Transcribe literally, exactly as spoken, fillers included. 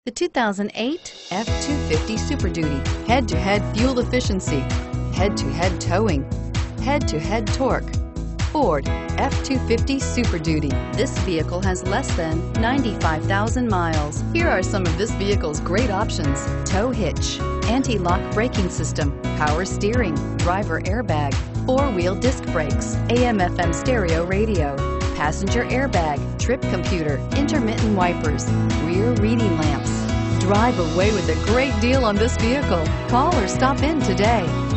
The two thousand eight F two fifty Super Duty. Head-to-head fuel efficiency, head-to-head towing, head-to-head torque. Ford F two fifty Super Duty. This vehicle has less than ninety-five thousand miles. Here are some of this vehicle's great options: tow hitch, anti-lock braking system, power steering, driver airbag, four-wheel disc brakes, A M F M stereo radio, passenger airbag, trip computer, intermittent wipers, rear reading lamps. Drive away with a great deal on this vehicle. Call or stop in today.